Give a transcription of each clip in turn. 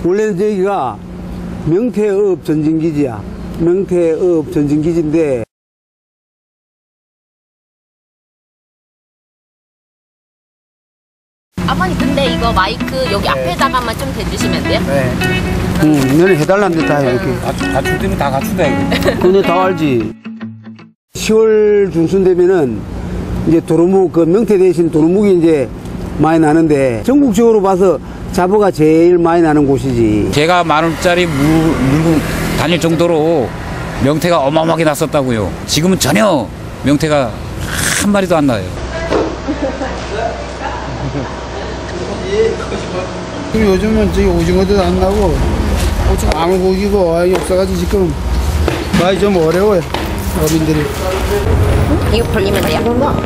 원래는 저기가 명태어업 전진기지야. 명태어업 전진기지인데 아버님 근데 이거 마이크 여기 앞에다가만 좀 대주시면 돼요? 네. 너네 해달라는데 다 해, 이렇게. 갖출 때는 다 갖춘다, 이거. 근데 다 알지. 10월 중순 되면은 이제 도루묵, 그 명태 대신 도루묵이 이제 많이 나는데 전국적으로 봐서 잡어가 제일 많이 나는 곳이지. 제가 10,000원짜리 물고 다닐 정도로 명태가 어마어마하게 났었다고요. 지금은 전혀 명태가 한 마리도 안 나요. 요즘은 저기 오징어도 안 나고 아무고기고 없어가지고 지금 많이 좀 어려워요, 어민들이. 이거 벌리면 돼요?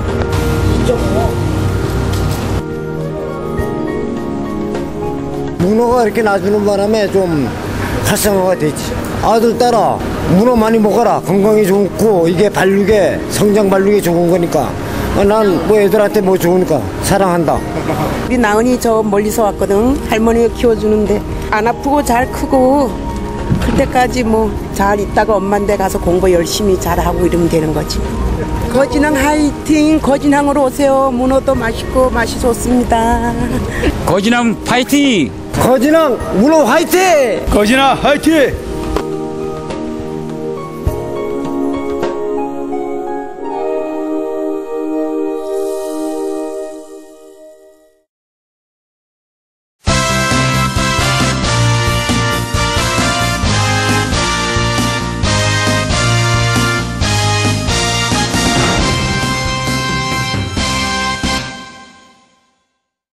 문어가 이렇게 놔주는 바람에 좀 활성화가 되지. 아들 딸아 문어 많이 먹어라. 건강에 좋고 이게 발육에 성장 발육에 좋은 거니까 난 뭐 애들한테 뭐 좋으니까 사랑한다. 우리 나은이 저 멀리서 왔거든. 할머니가 키워주는데 안 아프고 잘 크고 클 때까지 뭐 잘 있다가 엄마인데 가서 공부 열심히 잘하고 이러면 되는 거지. 거진항 화이팅. 거진항으로 오세요. 문어도 맛있고 맛이 좋습니다. 거진항 파이팅! 거진항 문어 화이팅! 거진아 화이팅!